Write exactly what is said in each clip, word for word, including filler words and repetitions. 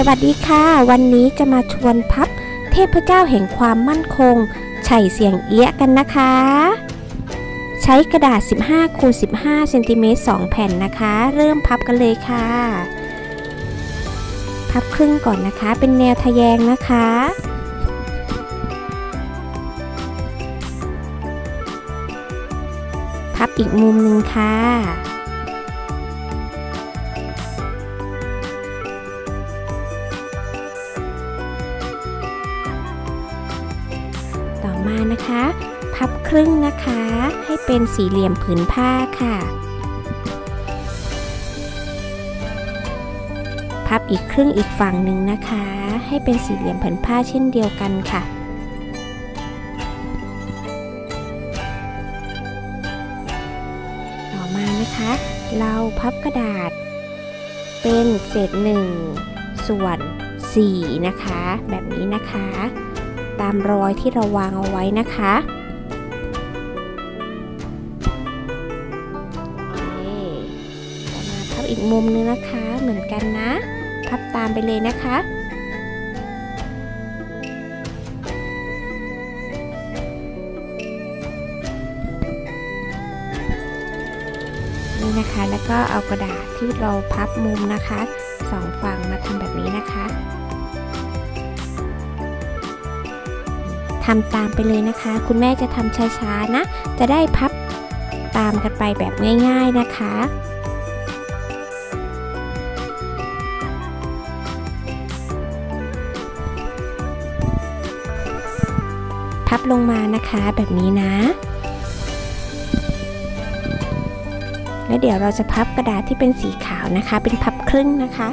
วัสดีค่ะวันนี้จะมาชวนพับเทพเจ้าแห่งความมั่นคงไฉเสี่ยงเอี้ยะกันนะคะใช้กระดาษสิบห้าคูณสิบห้าเซนติเมตรสองแผ่นนะคะเริ่มพับกันเลยค่ะพับครึ่งก่อนนะคะเป็นแนวทะแยงนะคะพับอีกมุมหนึ่งค่ะต่อมานะคะพับครึ่งนะคะให้เป็นสี่เหลี่ยมผืนผ้าค่ะพับอีกครึ่งอีกฝั่งหนึ่งนะคะให้เป็นสี่เหลี่ยมผืนผ้าเช่นเดียวกันค่ะต่อมานะคะเราพับกระดาษเป็นเศษหนึ่งส่วนสี่นะคะแบบนี้นะคะตามรอยที่เราวางเอาไว้นะคะต่อมาพับอีกมุมนึงนะคะเหมือนกันนะพับตามไปเลยนะคะนี่นะคะแล้วก็เอากระดาษที่เราพับมุมนะคะสองฝั่งมาทำแบบนี้นะคะทำตามไปเลยนะคะคุณแม่จะทำช้าๆนะจะได้พับตามกันไปแบบง่ายๆนะคะพับลงมานะคะแบบนี้นะแล้วเดี๋ยวเราจะพับกระดาษที่เป็นสีขาวนะคะเป็นพับครึ่งนะคะ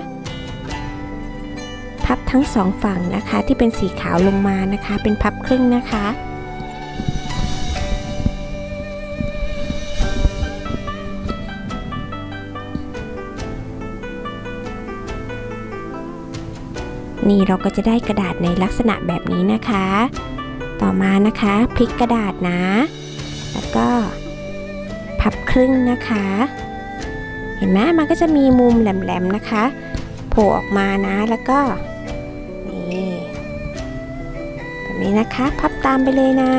พับทั้งสองฝั่งนะคะที่เป็นสีขาวลงมานะคะเป็นพับครึ่งนะคะนี่เราก็จะได้กระดาษในลักษณะแบบนี้นะคะต่อมานะคะพลิกกระดาษนะแล้วก็พับครึ่งนะคะเห็นไหมมันก็จะมีมุมแหลมๆนะคะโผล่ออกมานะแล้วก็นี่แบบนี้นะคะพับตามไปเลยนะ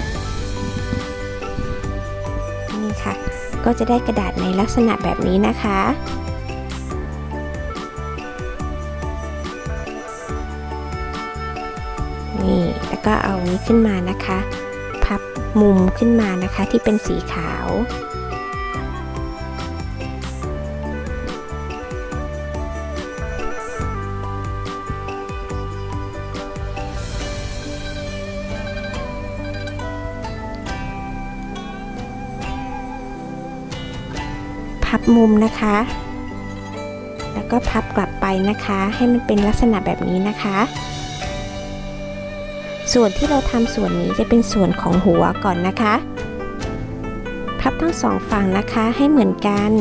นี่ค่ะก็จะได้กระดาษในลักษณะแบบนี้นะคะนี่แล้วก็เอานี้ขึ้นมานะคะพับมุมขึ้นมานะคะที่เป็นสีขาวพับมุมนะคะแล้วก็พับกลับไปนะคะให้มันเป็นลักษณะแบบนี้นะคะส่วนที่เราทำส่วนนี้จะเป็นส่วนของหัวก่อนนะคะพับทั้งสองฝั่งนะคะให้เหมือนกัน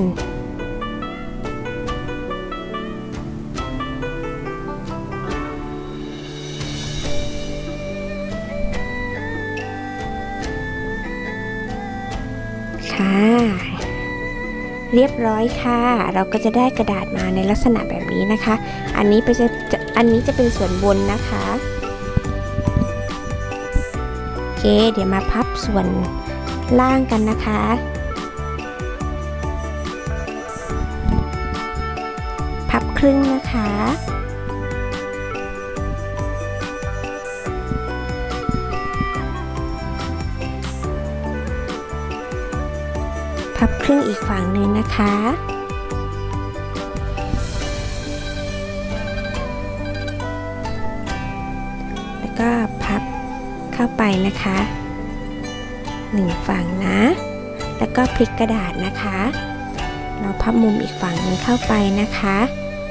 ค่ะเรียบร้อยค่ะเราก็จะได้กระดาษมาในลักษณะแบบนี้นะคะอันนี้เป็นจะอันนี้จะเป็นส่วนบนนะคะโอเคเดี๋ยวมาพับส่วนล่างกันนะคะพับครึ่งนะคะพับครึ่งอีกฝั่งหนึ่งนะคะแล้วก็พับเข้าไปนะคะหนึ่งฝั่งนะแล้วก็พลิกกระดาษนะคะเราพับมุมอีกฝั่งหนึ่งเข้าไปนะคะ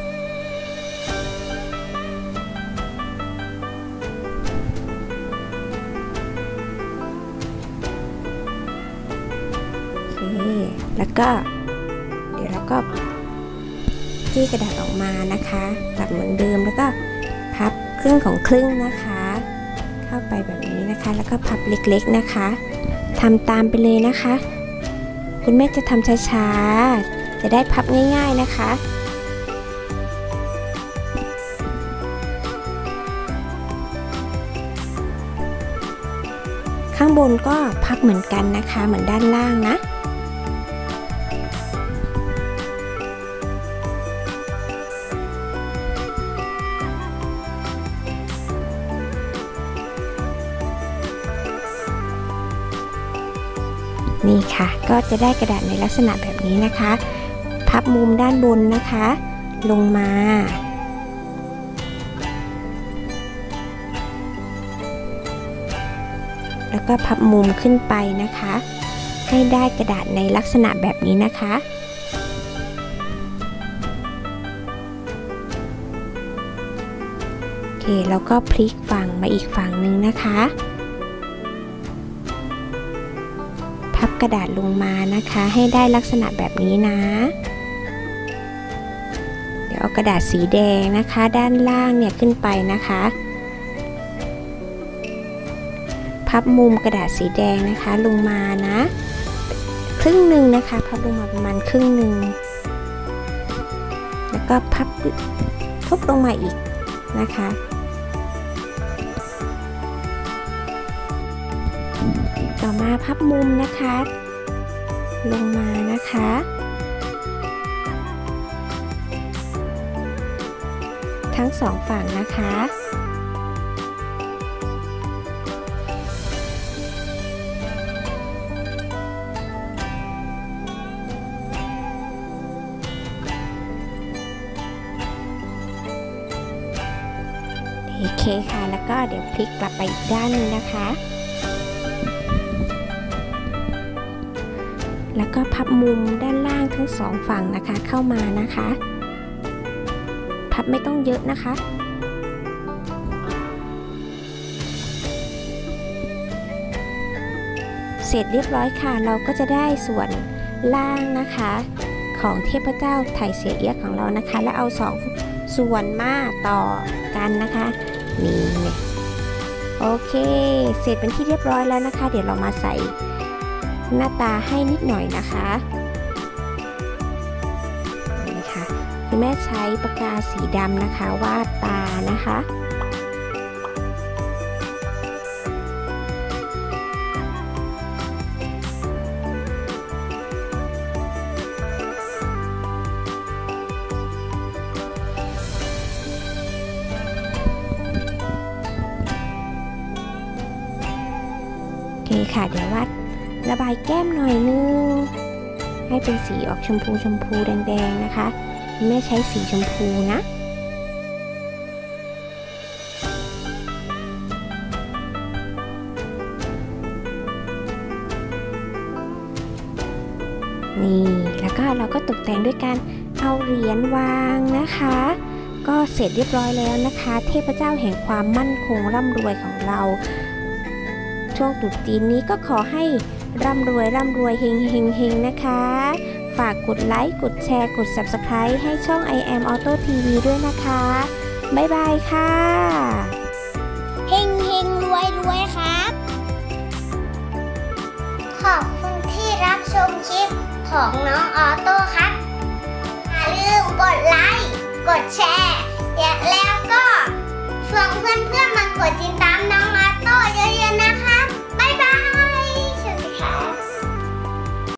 แล้วก็เดี๋ยวเราก็จี้กระดาษออกมานะคะแบบเหมือนเดิมแล้วก็พับครึ่งของครึ่งนะคะเข้าไปแบบนี้นะคะแล้วก็พับเล็กๆนะคะทำตามไปเลยนะคะคุณแม่จะทำช้าๆจะได้พับง่ายๆนะคะข้างบนก็พับเหมือนกันนะคะเหมือนด้านล่างนะนี่ค่ะก็จะได้กระดาษในลักษณะแบบนี้นะคะพับมุมด้านบนนะคะลงมาแล้วก็พับมุมขึ้นไปนะคะให้ได้กระดาษในลักษณะแบบนี้นะคะโอเคแล้วก็พลิกฝั่งมาอีกฝั่งหนึ่งนะคะพับกระดาษลงมานะคะให้ได้ลักษณะแบบนี้นะเดี๋ยวเอากระดาษสีแดงนะคะด้านล่างเนี่ยขึ้นไปนะคะพับมุมกระดาษสีแดงนะคะลงมานะครึ่งหนึ่งนะคะพับลงมาประมาณครึ่งหนึ่งแล้วก็พับทบลงมาอีกนะคะต่อมาพับมุมนะคะลงมานะคะทั้งสองฝั่งนะคะโอเคค่ะแล้วก็เดี๋ยวพลิกกลับไปอีกด้านหนึ่งนะคะแล้วก็พับมุมด้านล่างทั้งสองฝั่งนะคะเข้ามานะคะพับไม่ต้องเยอะนะคะเสร็จเรียบร้อยค่ะเราก็จะได้ส่วนล่างนะคะของเทพเจ้าไถเสียเอี๊ยะของเรานะคะแล้วเอาสองส่วนมาต่อกันนะคะนี่โอเคเสร็จเป็นที่เรียบร้อยแล้วนะคะเดี๋ยวเรามาใส่หน้าตาให้นิดหน่อยนะคะนี่ค่ะคุณแม่ใช้ปากกาสีดำนะคะวาดตานะคะโอเคค่ะเดี๋ยววาดระบายแก้มหน่อยนึงให้เป็นสีออกชมพูชมพูแดงๆนะคะแม่ใช้สีชมพูนะนี่แล้วก็เราก็ตกแต่งด้วยการเอาเหรียญวางนะคะก็เสร็จเรียบร้อยแล้วนะคะเทพเจ้าแห่งความมั่นคงร่ำรวยของเราช่วงตรุษจีนนี้ก็ขอให้ร่ำรวยร่ำรวยเฮงเฮงเฮงนะคะฝากกดไลค์กดแชร์กด ซับสไครบ์ ให้ช่อง I am Auto ที วี ด้วยนะคะบ๊ายบายค่ะเฮงเฮงรวยรวยครับขอบคุณที่รับชมคลิปของน้องออโต้ครับอย่าลืมกดไลค์กดแชร์